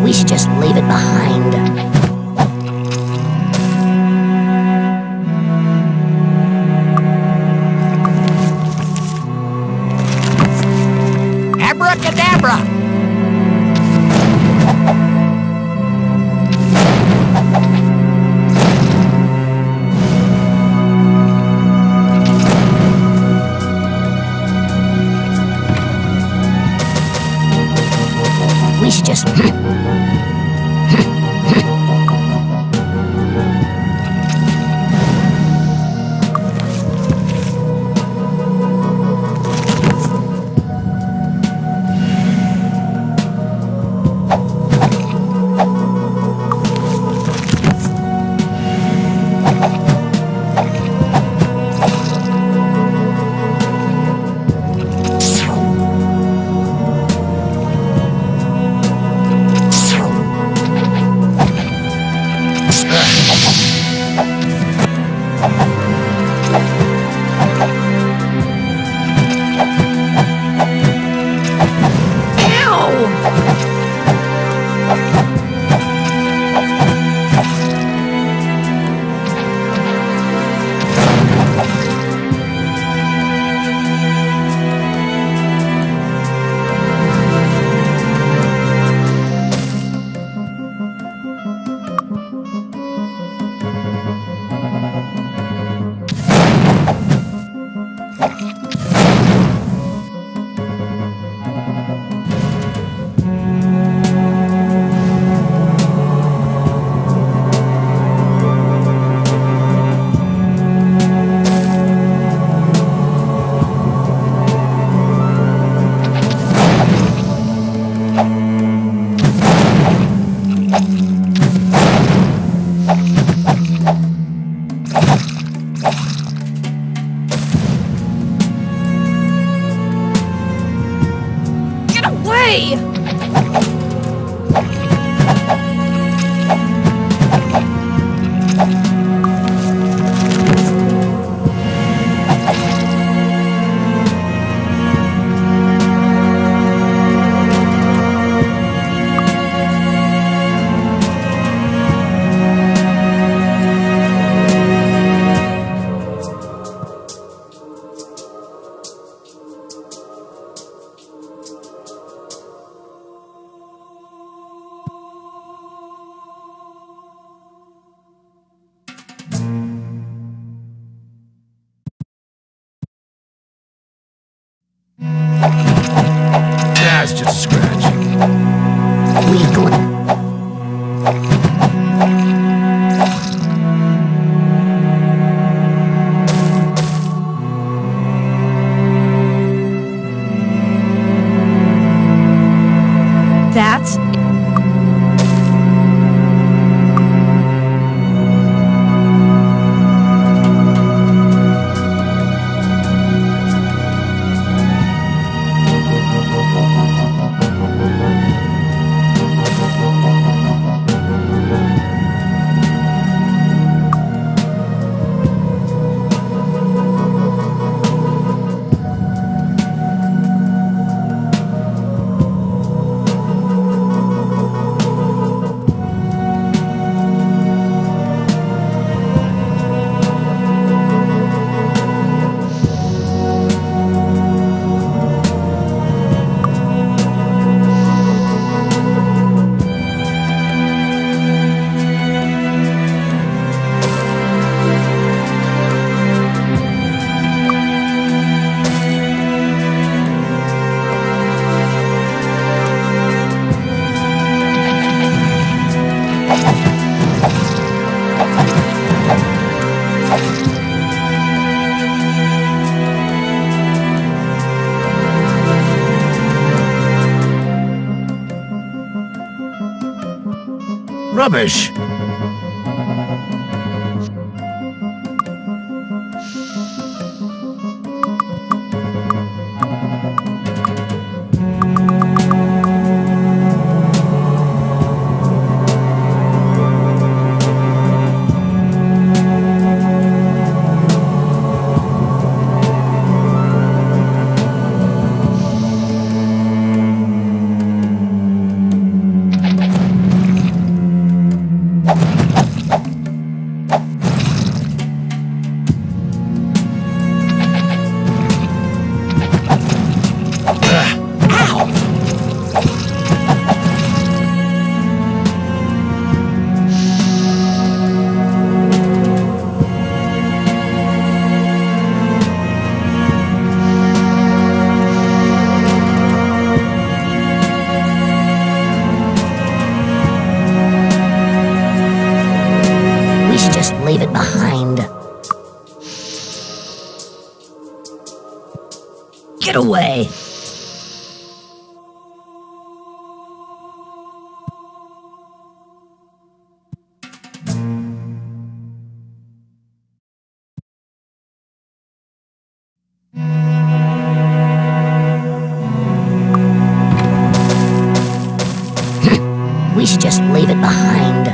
We should just leave it behind. Abracadabra! We should just... That's just a scratch. That's... Rubbish! Get away! We should just leave it behind.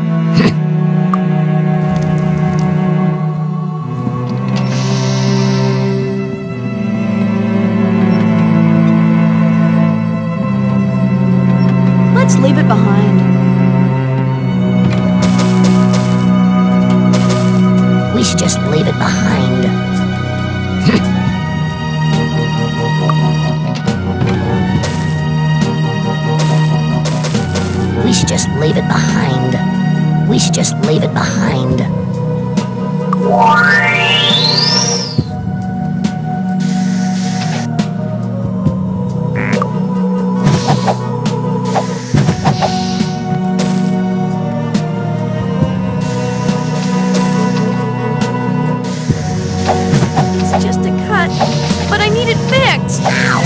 Let's leave it behind. We should just leave it behind. We should just leave it behind. We should just leave it behind. It's just a cut, but I need it fixed.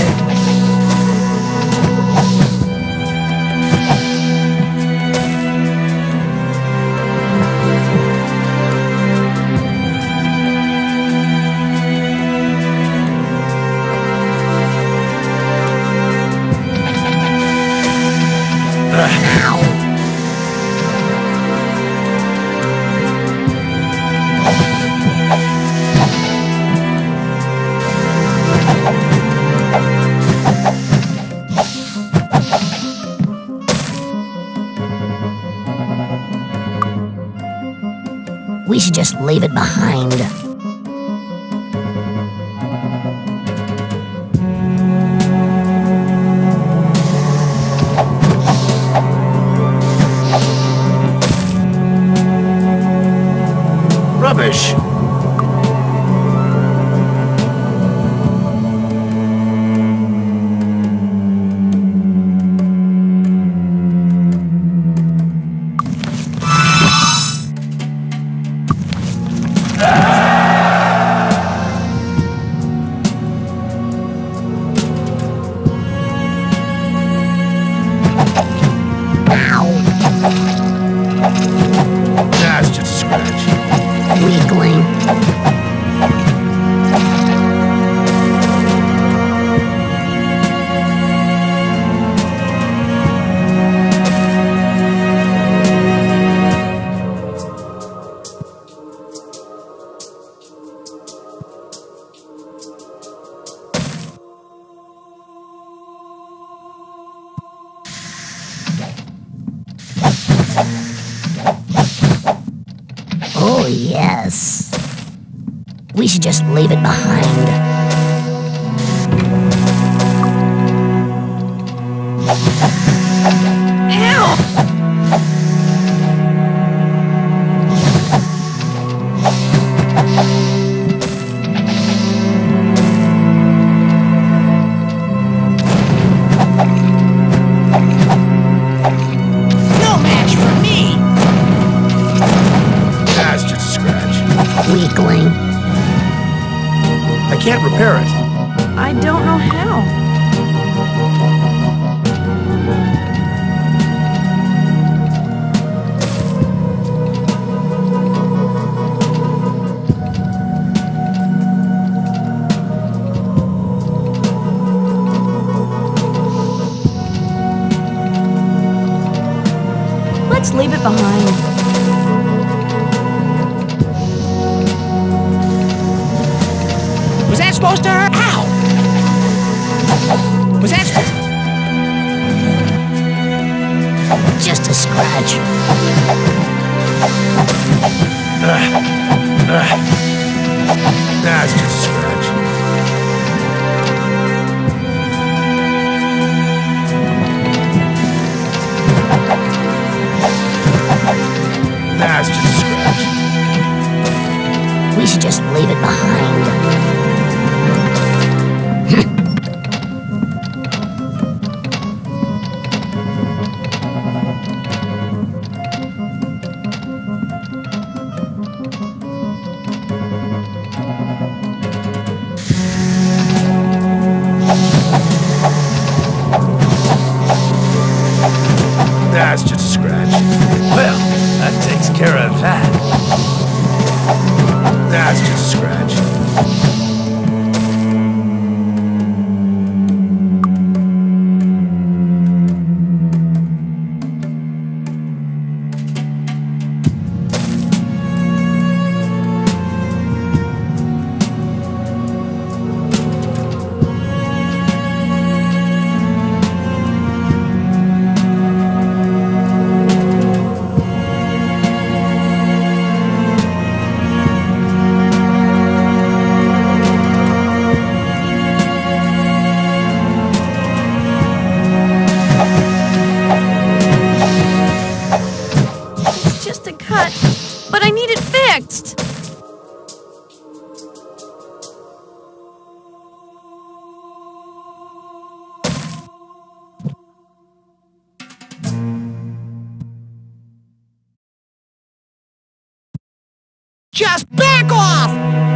We should just leave it behind. Rubbish! That's just a scratch. Weakling. Oh, yes. We should just leave it behind. No match for me! That's just a scratch. Weakling. I can't repair it. I don't know how. Let's leave it behind. Was that supposed to hurt? Ow! Was that supposed to... Just a scratch. That's just a scratch. That's just a scratch. We should just leave it behind. That's just a scratch. Well, that takes care of that. That's just a scratch. Just a cut, but I need it fixed. Just back off!